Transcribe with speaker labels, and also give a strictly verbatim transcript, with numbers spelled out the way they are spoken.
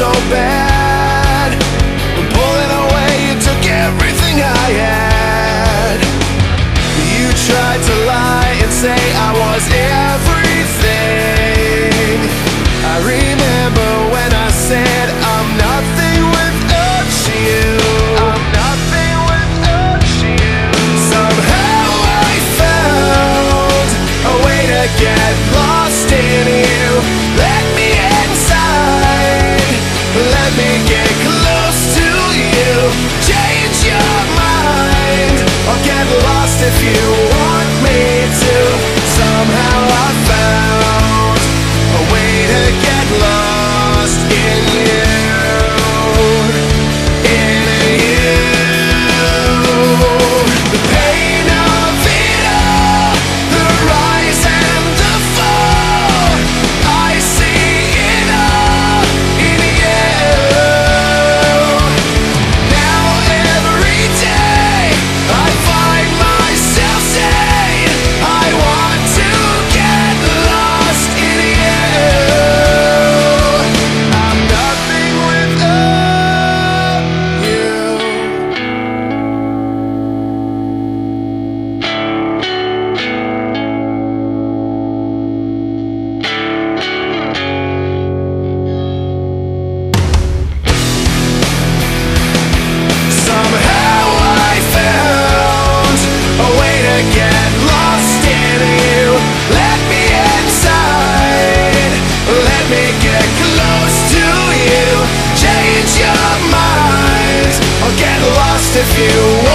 Speaker 1: so bad. Pulling away, you took everything I had. You tried to lie and say I was everything. I remember when I said I'm nothing without you. I'm nothing without you. Somehow I found a way to get lost in you. Let me inside, let me get close to you. Change your mind, or get lost if you want me to. Somehow I found a way to get lost in you. In you. The pain of it all, the rise and the fall, I see it all in you. Now every day I find myself saying I want to get lost in you. I'm nothing without you. Somehow I found a way to get lost in you. Let me inside, let me get close to you. Change your mind, or get lost if you want.